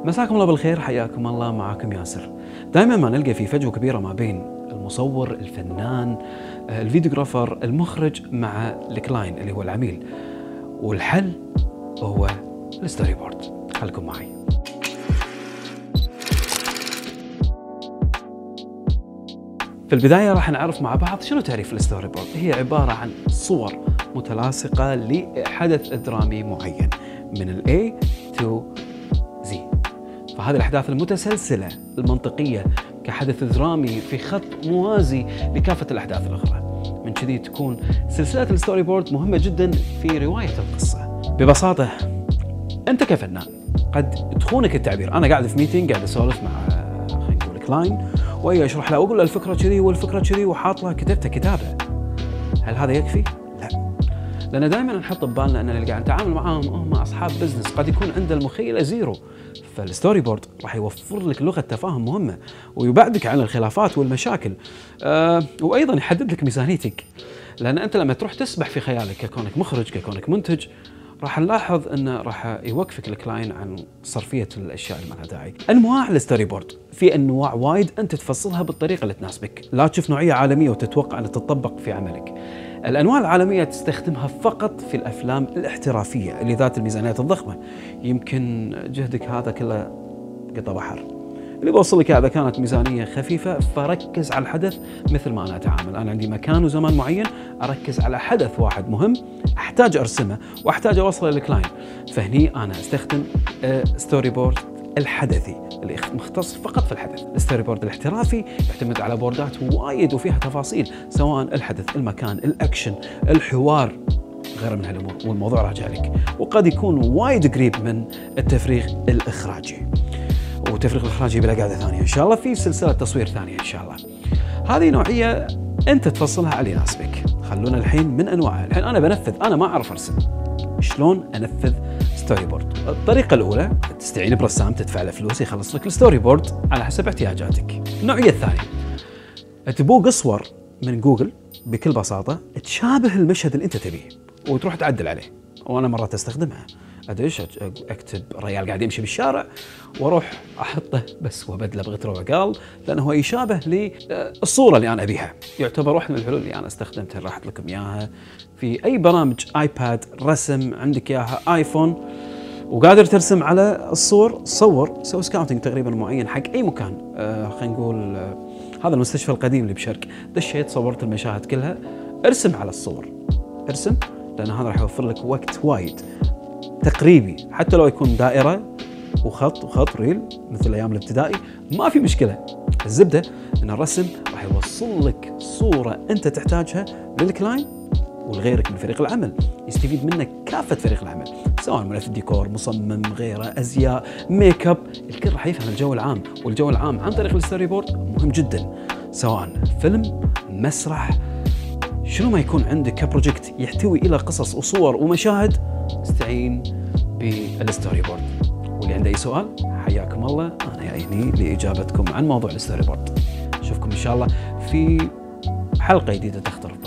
مساكم الله بالخير، حياكم الله، معاكم ياسر. دائما ما نلقى في فجوة كبيرة ما بين المصور، الفنان، الفيديوغرافر، المخرج مع الكلاين اللي هو العميل، والحل هو الستوري بورد. خليكم معي. في البداية راح نعرف مع بعض شنو تعريف الستوري بورد. هي عبارة عن صور متلاصقة لحدث درامي معين من ال A to Z. فهذه الأحداث المتسلسلة المنطقية كحدث درامي في خط موازي لكافة الأحداث الأخرى. من كذي تكون سلسلة الستوري بورد مهمة جدا في رواية القصة. ببساطة أنت كفنان قد تخونك التعبير. أنا قاعد في ميتينج، قاعد أسولف مع خلينا نقول كلاين، وهي أشرح له وأقول له الفكرة كذي والفكرة كذي وحاط له كتبته كتابة. هل هذا يكفي؟ لا، لأن دائما نحط ببالنا أن اللي قاعد نتعامل معاهم هم أصحاب بزنس، قد يكون عنده المخيلة زيرو. فالستوري بورد راح يوفر لك لغة تفاهم مهمة، ويبعدك عن الخلافات والمشاكل، وأيضا يحدد لك ميزانيتك. لأن أنت لما تروح تسبح في خيالك ككونك مخرج، ككونك منتج، راح نلاحظ أنه راح يوقفك الكلاين عن صرفية الأشياء اللي ما لها داعي. أنواع الستوري بورد، في أنواع وايد أنت تفصلها بالطريقة اللي تناسبك، لا تشوف نوعية عالمية وتتوقع أن تطبق في عملك. الأنواع العالمية تستخدمها فقط في الأفلام الاحترافية اللي ذات الميزانيات الضخمة. يمكن جهدك هذا كله قطع بحر. اللي بوصل لك إذا كانت ميزانية خفيفة فركز على الحدث. مثل ما أنا أتعامل، أنا عندي مكان وزمان معين، أركز على حدث واحد مهم أحتاج أرسمه وأحتاج أوصله للكلاين. فهني أنا أستخدم ستوري بورد الحدثي اللي مختص فقط في الحدث. الستوري بورد الاحترافي يعتمد على بوردات وايد وفيها تفاصيل، سواء الحدث، المكان، الأكشن، الحوار، غير من هالأمور، والموضوع راجع لك، وقد يكون وايد قريب من التفريغ الإخراجي. وتفريغ الإخراجي بلا قاعدة ثانية إن شاء الله، في سلسلة تصوير ثانية إن شاء الله. هذه نوعية أنت تفصلها على يناسبك. خلونا الحين من أنواعها. الحين أنا بنفذ، أنا ما أعرف أرسم، شلون أنفذ ستوري بورد؟ الطريقة الأولى تستعين برسام تدفع له فلوس يخلص لك الستوري بورد على حسب احتياجاتك. النوعية الثانية تبوق صور من جوجل بكل بساطة تشابه المشهد اللي أنت تبيه وتروح تعدل عليه. وأنا مرات أستخدمها، أدش أكتب ريال قاعد يمشي بالشارع وأروح أحطه بس وأبدله بغترة وعقال، لأنه هو يشابه للصورة اللي أنا أبيها. يعتبر واحد من الحلول اللي أنا استخدمتها، راح أحط لكم إياها في أي برامج آيباد، رسم، عندك إياها آيفون وقادر ترسم على الصور. صور، سوي سكاوتنج تقريبا معين حق أي مكان. خلينا نقول هذا المستشفى القديم اللي بشرق، دشيت صورت المشاهد كلها، ارسم على الصور، ارسم، لأن هذا راح يوفر لك وقت وايد تقريبي. حتى لو يكون دائرة وخط ريل مثل أيام الابتدائي ما في مشكلة. الزبدة أن الرسم راح يوصل لك صورة أنت تحتاجها للكلاين ولغيرك من فريق العمل، يستفيد منك كافة فريق العمل، سواء ملف ديكور، مصمم، غيره، أزياء، ميك اب، الكل راح يفهم الجو العام. والجو العام عن طريق الستوري بورد مهم جدا، سواء فيلم، مسرح، شنو ما يكون عندك كبروجكت يحتوي إلى قصص وصور ومشاهد، استعين بالستوري بورد. واللي عنده أي سؤال حياكم الله، أنا يعيني لإجابتكم عن موضوع الستوري بورد. أشوفكم إن شاء الله في حلقة جديدة تختلف.